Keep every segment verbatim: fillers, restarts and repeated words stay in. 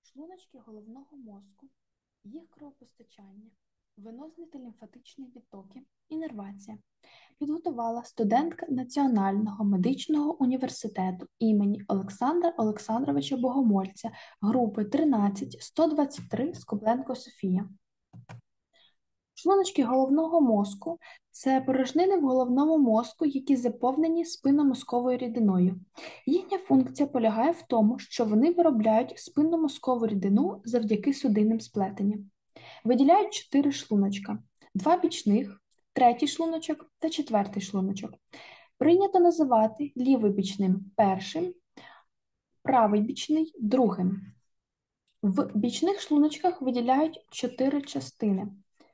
Шлуночки головного мозку, їх кровопостачання, венозний та лімфатичні відтоки, іннервація підготувала студентка Національного медичного університету імені Олександра Олександровича Богомольця групи тринадцять сто двадцять три Скобленко Софія. Шлуночки головного мозку – це порожнини в головному мозку, які заповнені спинномозковою рідиною. Їхня функція полягає в тому, що вони виробляють спинномозкову рідину завдяки судинним сплетенням. Виділяють чотири шлуночка – два бічних, третій шлуночок та четвертий шлуночок. Прийнято називати лівий бічним першим, правий бічний другим. В бічних шлуночках виділяють чотири частини.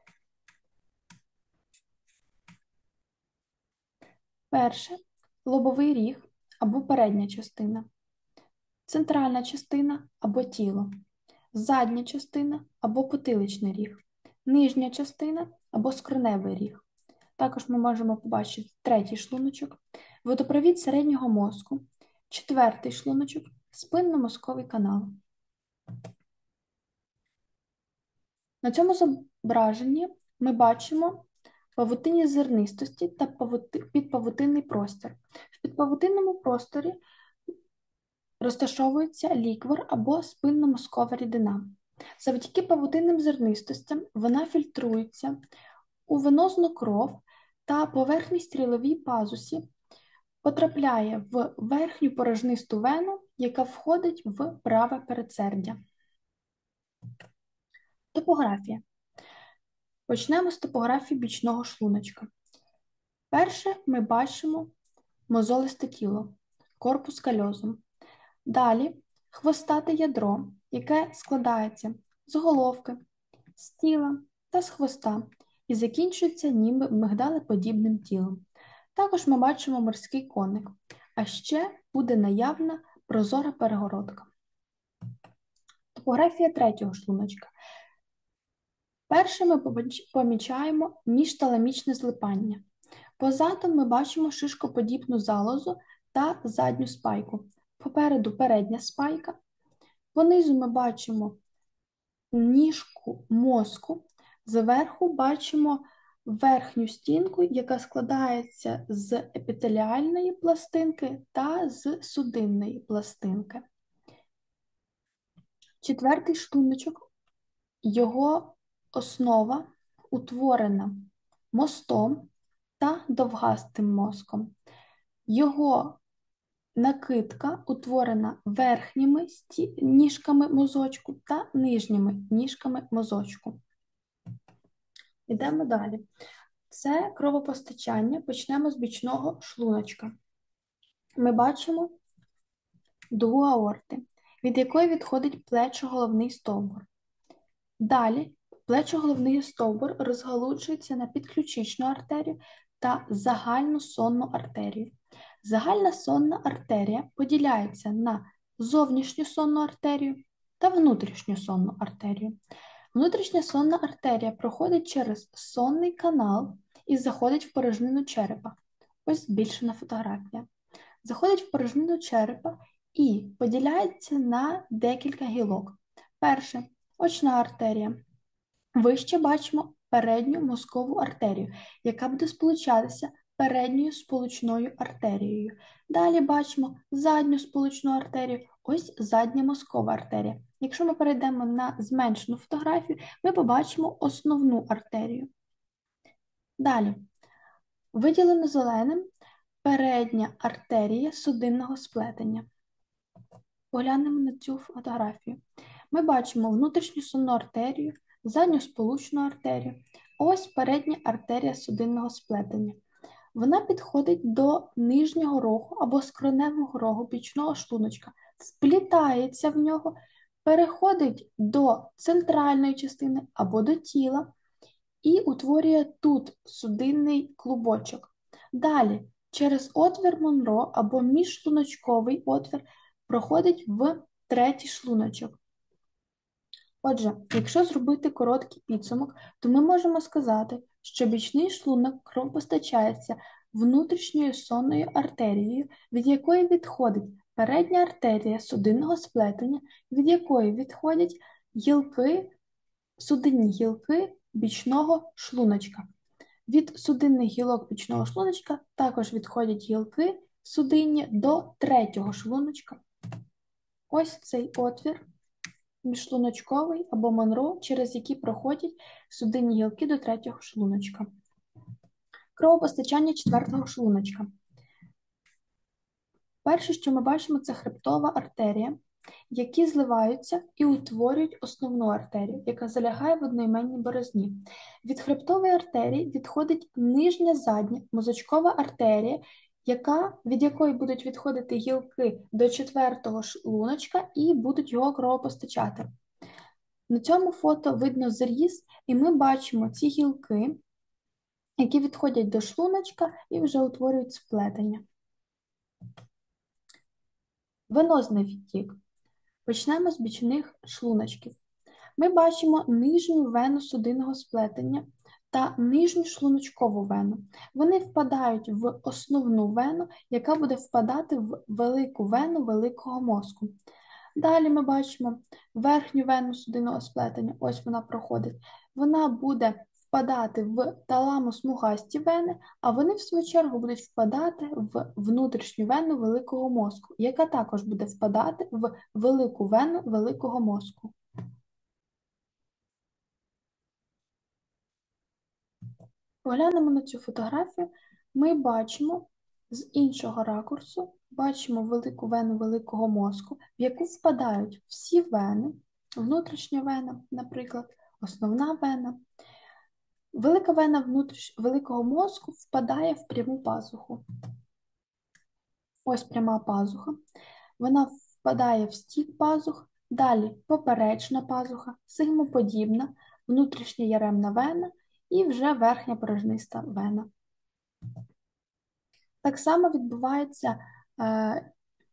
Перше – лобовий ріг або передня частина, центральна частина або тіло, задня частина або потиличний ріг, нижня частина або скроневий ріг. Також ми можемо побачити третій шлуночок, водопровід середнього мозку, четвертий шлуночок, спинномозковий канал. На цьому зображенні ми бачимо павутинні зернистості та підпавутинний простір. В підпавутинному просторі розташовується ліквор або спинномозкова рідина. Завдяки павутинним зернистостям вона фільтрується у венозну кров та поверхній стріловій пазусі потрапляє в верхню порожнисту вену, яка входить в праве передсердя. Топографія. Почнемо з топографії бічного шлуночка. Перше ми бачимо мозолисте тіло, корпус кальозум. Далі хвостате ядро, яке складається з головки, з тіла та з хвоста і закінчується ніби мигдалеподібним тілом. Також ми бачимо морський коник, а ще буде наявна прозора перегородка. Топографія третього шлуночка. Перше ми помічаємо міжталамічне злипання. Позаду ми бачимо шишкоподібну залозу та задню спайку. Попереду передня спайка. Понизу ми бачимо ніжку мозку. Зверху бачимо верхню стінку, яка складається з епітеліальної пластинки та з судинної пластинки. Четвертий шлуночок. Його основа утворена мостом та довгастим мозком. Його накидка утворена верхніми ніжками мозочку та нижніми ніжками мозочку. Йдемо далі. Це кровопостачання. Почнемо з бічного шлуночка. Ми бачимо дугу аорти, від якої відходить плечо-головний стовбур. Далі плечо-головний стовбур розгалуджується на підключичну артерію та загальну сонну артерію. Загальна сонна артерія поділяється на зовнішню сонну артерію та внутрішню сонну артерію. Внутрішня сонна артерія проходить через сонний канал і заходить в порожнину черепа. Ось збільшена фотографія. Заходить в порожнину черепа і поділяється на декілька гілок. Перше – очна артерія. Вище бачимо передню мозкову артерію, яка буде сполучатися передньою сполучною артерією. Далі бачимо задню сполучну артерію, ось задня мозкова артерія. Якщо ми перейдемо на зменшену фотографію, ми побачимо основну артерію. Далі, виділено зеленим передня артерія судинного сплетення. Поглянемо на цю фотографію. Ми бачимо внутрішню сонну артерію, задню сполучну артерію. Ось передня артерія судинного сплетення. Вона підходить до нижнього рогу або скроневого рогу бічного шлуночка, вплітається в нього, переходить до центральної частини або до тіла і утворює тут судинний клубочок. Далі через отвір Монро або міжшлуночковий отвір проходить в третій шлуночок. Отже, якщо зробити короткий підсумок, то ми можемо сказати, що бічний шлунок кровопостачається внутрішньою сонною артерією, від якої відходить Передня артерія судинного сплетення, від якої відходять гілки, судинні гілки бічного шлуночка. Від судинних гілок бічного шлуночка також відходять гілки судинні до третього шлуночка. Ось цей отвір міжшлуночковий або Монро, через який проходять судинні гілки до третього шлуночка. Кровопостачання четвертого шлуночка. Перше, що ми бачимо, це хребтова артерія, які зливаються і утворюють основну артерію, яка залягає в одноіменній борозні. Від хребтової артерії відходить нижня задня мозочкова артерія, яка, від якої будуть відходити гілки до четвертого шлуночка і будуть його кровопостачати. На цьому фото видно зріз, і ми бачимо ці гілки, які відходять до шлуночка і вже утворюють сплетення. Венозний відтік. Почнемо з бічних шлуночків. Ми бачимо нижню вену судинного сплетення та нижню шлуночкову вену. Вони впадають в основну вену, яка буде впадати в велику вену великого мозку. Далі ми бачимо верхню вену судинного сплетення, ось вона проходить. Вона буде впадати в таламо-смугасті вени, а вони, в свою чергу, будуть впадати в внутрішню вену великого мозку, яка також буде впадати в велику вену великого мозку. Поглянемо на цю фотографію, ми бачимо з іншого ракурсу, бачимо велику вену великого мозку, в яку впадають всі вени, внутрішня вена, наприклад, основна вена. Велика вена внутріш... великого мозку впадає в пряму пазуху. Ось пряма пазуха. Вона впадає в стік пазух, далі поперечна пазуха, сигмоподібна, внутрішня яремна вена і вже верхня порожниста вена. Так само відбувається е,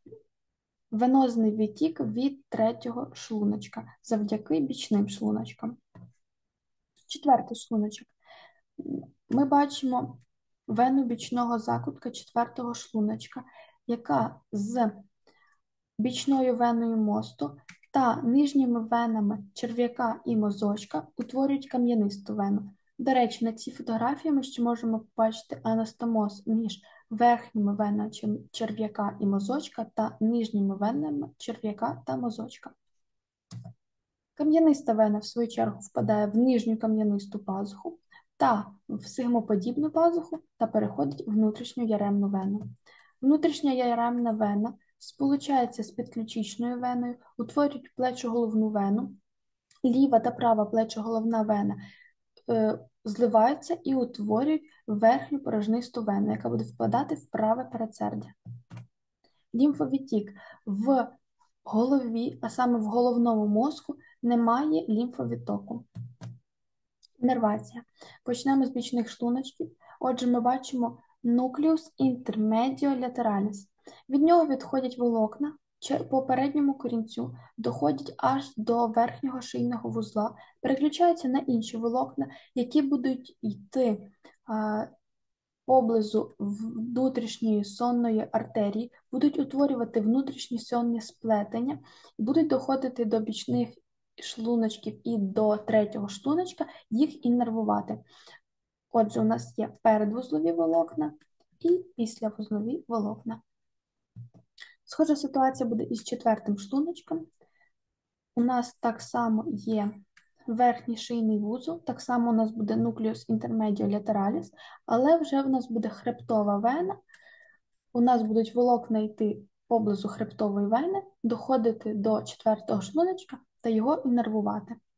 венозний відтік від третього шлуночка завдяки бічним шлуночкам. Четвертий шлуночок. Ми бачимо вену бічного закутка четвертого шлуночка, яка з бічною веною мосту та нижніми венами черв'яка і мозочка утворюють кам'янисту вену. До речі, на цій фотографії ми ще можемо побачити анастомоз між верхніми венами черв'яка і мозочка та нижніми венами черв'яка та мозочка. Кам'яниста вена, в свою чергу, впадає в нижню кам'янисту пазуху та в сигмоподібну пазуху та переходить в внутрішню яремну вену. Внутрішня яремна вена сполучається з підключичною веною, утворюють плечоголовну вену, ліва та права плечоголовна вена е, зливаються і утворюють верхню порожнисту вену, яка буде впадати в праве передсердя. Лімфовідтік в голові, а саме в головному мозку, немає лімфовідтоку. Іннервація. Почнемо з бічних шлуночків. Отже, ми бачимо нуклеус intermedio lateralis. Від нього відходять волокна по передньому корінцю, доходять аж до верхнього шийного вузла, переключаються на інші волокна, які будуть йти а, поблизу внутрішньої сонної артерії, будуть утворювати внутрішні сонні сплетення, будуть доходити до бічних шлуночків і до третього шлуночка, їх іннервувати. Отже, у нас є передвузлові волокна і післявузлові волокна. Схожа ситуація буде із четвертим шлуночком. У нас так само є верхній шийний вузол, так само у нас буде nucleus intermedio lateralis, але вже в нас буде хребтова вена, у нас будуть волокна йти поблизу хребтової вени, доходити до четвертого шлуночка та його іннервувати.